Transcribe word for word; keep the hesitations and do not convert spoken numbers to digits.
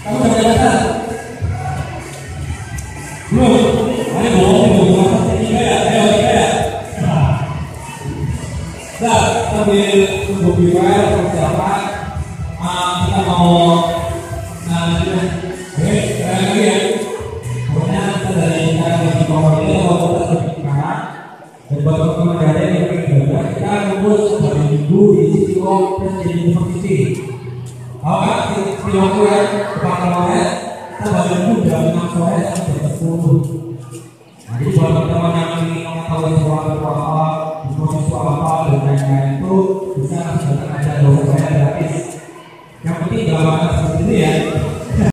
Kamu udah datang? Belum? Ayo dong, belum. Tiga ya, ayo tiga ya. Nah, sambil tunggu viewer persiapan, kita mau nanti, oke, sekali lagi ya. Pokoknya kita dari cara bagi pokok ini mau kita lebih kanan. Dan buat teman-teman yang yang berbeda, kita kumpul setiap minggu di sisi wall dan jadi kompetisi. Oke, di waktu yang kemarin kita bagi minggu jam enam sore sampai jam sepuluh. Jadi buat teman-teman yang ingin mengetahui soal apa, diskusi soal apa dan lain-lain itu bisa langsung datang aja dosen saya gratis. Yang penting gambarnya seperti ini ya.